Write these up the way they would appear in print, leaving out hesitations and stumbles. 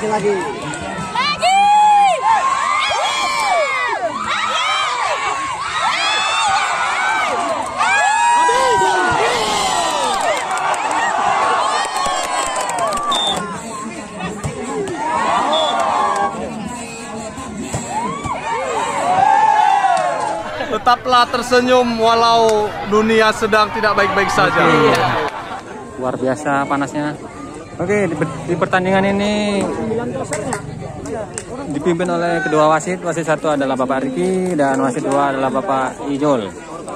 Masih lagi. Tetaplah tersenyum walau dunia sedang tidak baik-baik saja. Luar biasa panasnya. Oke, di pertandingan ini dipimpin oleh kedua wasit. Wasit satu adalah Bapak Riki dan wasit dua adalah Bapak Ijol.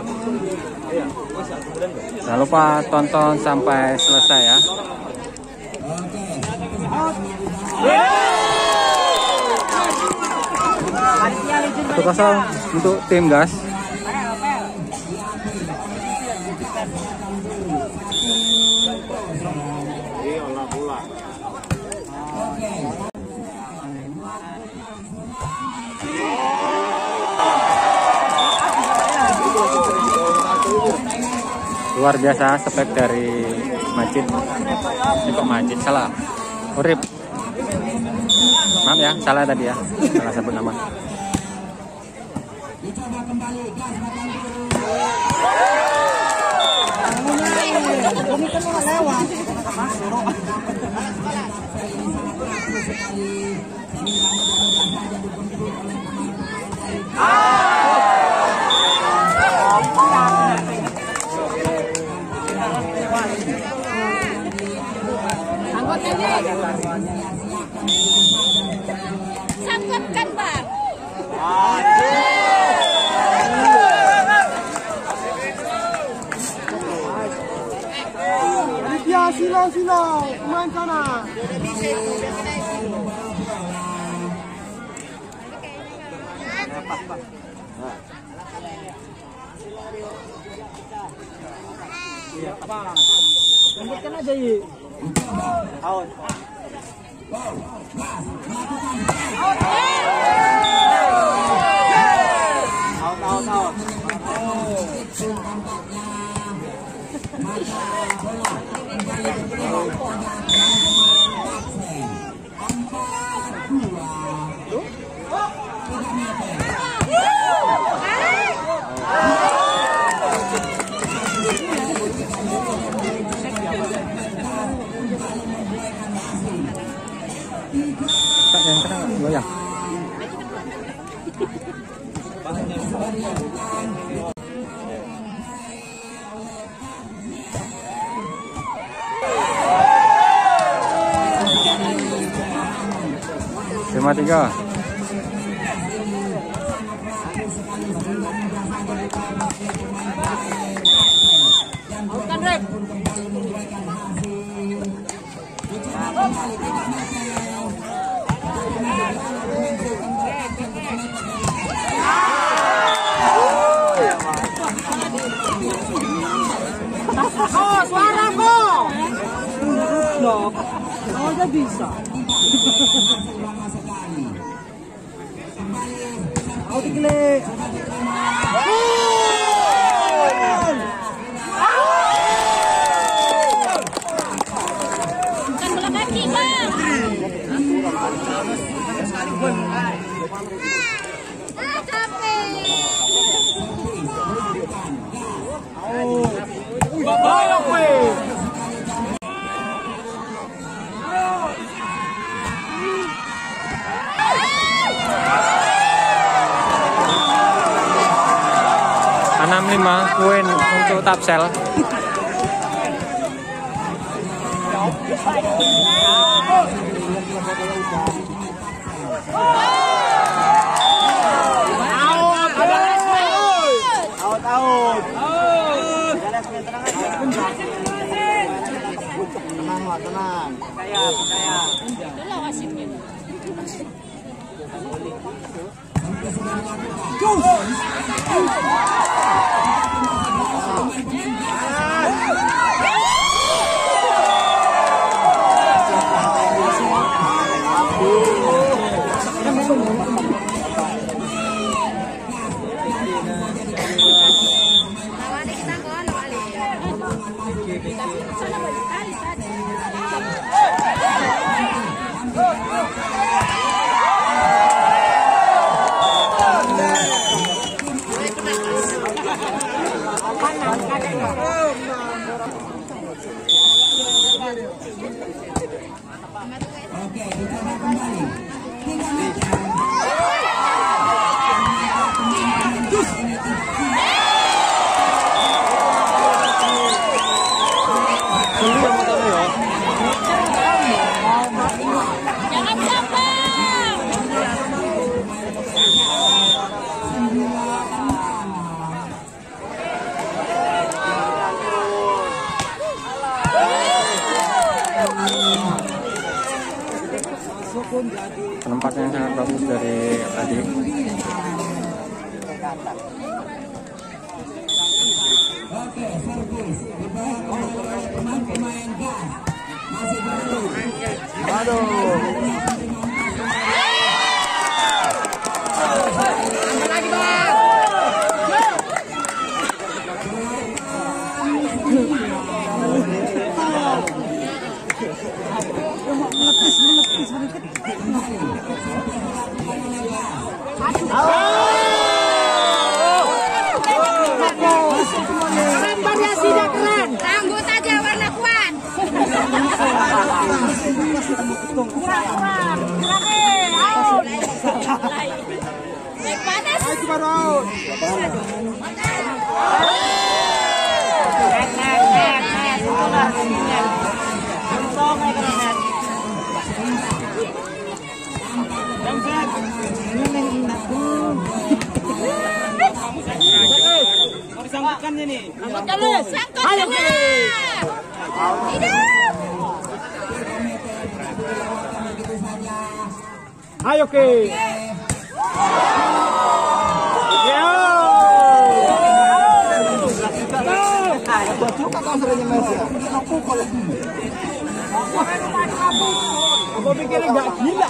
Jangan lupa tonton sampai selesai ya. Satu kosong untuk tim gas. Luar biasa spek dari Majid. Ini kok Majid salah. Urip. Maaf ya, salah tadi ya. Salah sebut nama. Sangkutkan, Bang. Ya, sila, pemain kanan. Sambutkan aja ya. Out. Goyang. Cuma 3. Oh, suara kok. Loh, aja bisa. Out diklik. Bukan bola kaki, Bang. Capek. Bayang weh. Enam 5 poin untuk Tapsel. Tenang. Percaya. Itulah wasitnya. Sana balik tadi. Jangan sambang. Penempatan yang sangat bagus dari tadi. Variasinya keren. Rambut aja warna kuan. Panas. Sangkutkannya nih. Sangkut semua. Hidup. Ayo ke. Aku pikir enggak gila,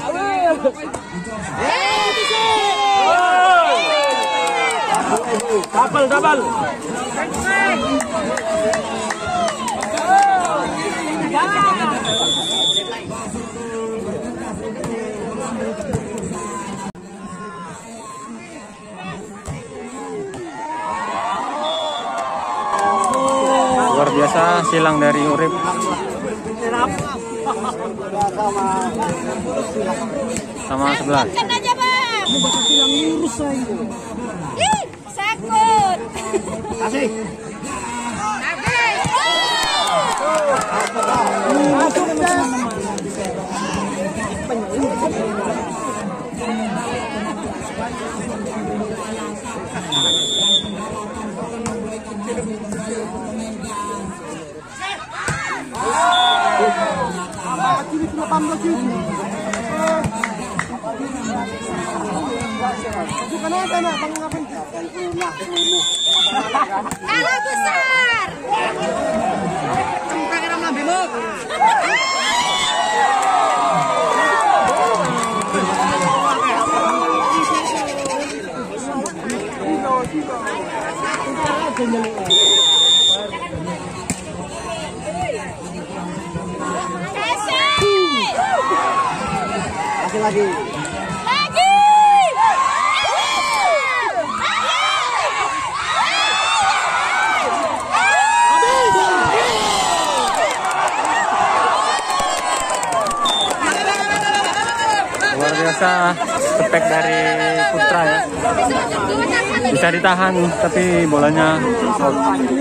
Double. Luar biasa silang dari Urip. Sama sebelah. Sangkutkan aja bang. Ih, sangkut. Kasih. Kalah besar. Kasih lagi. Luar biasa step dari Putra ya. Bisa ditahan tapi bolanya out.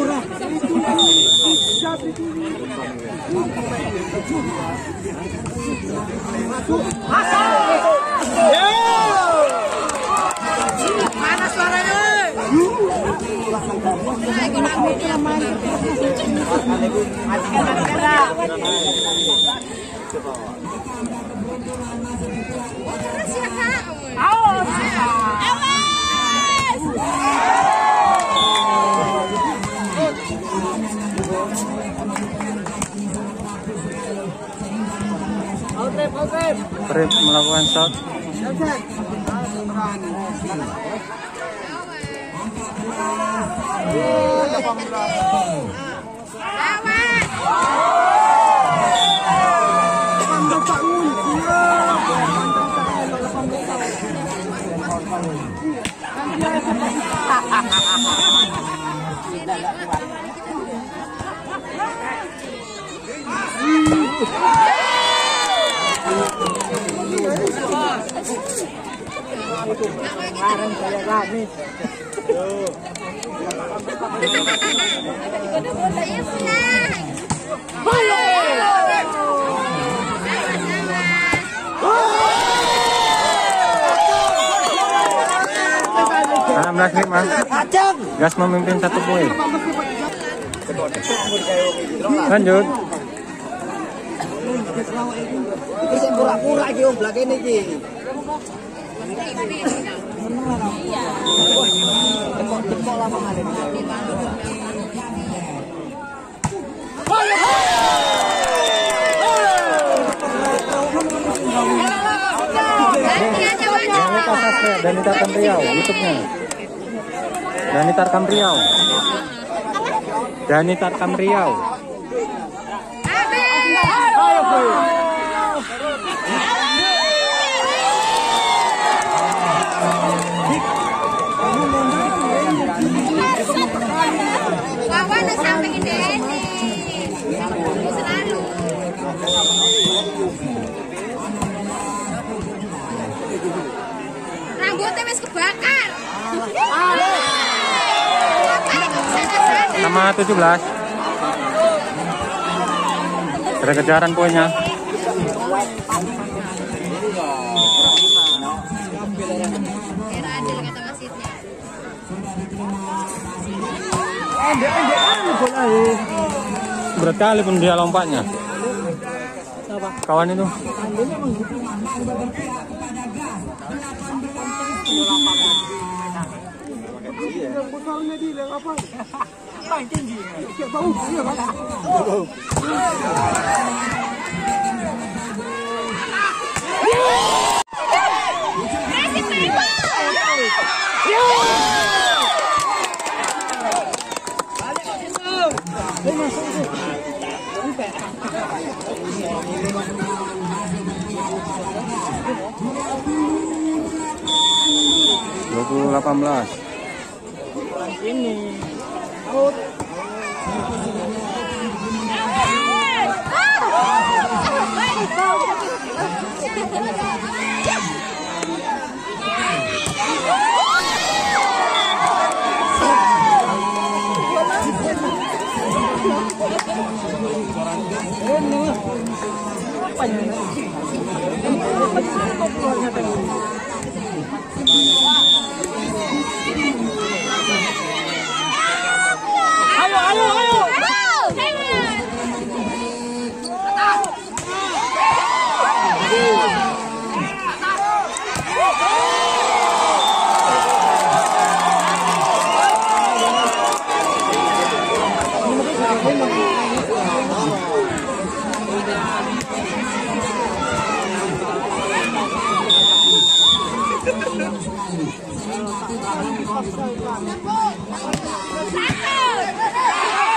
Mana suaranya? Urip melakukan shot. Sekarang saya lagi. Nah, 16-5. Gas memimpin 1 poin. Lanjut. Iki sing pura-pura iki om blakene iki. Kok lapangan ini. Danita Kamriau, YouTube-nya. Danita Kamriau. Danita Kamriau. Wawan sampai ini selalu. Rambutnya wis kebakar. Sama 17. Ada kejaran poinnya. Era adil kata wasitnya. Berat kali pun dia lompatnya. Kawan itu. Ini 18. Ini. Satu.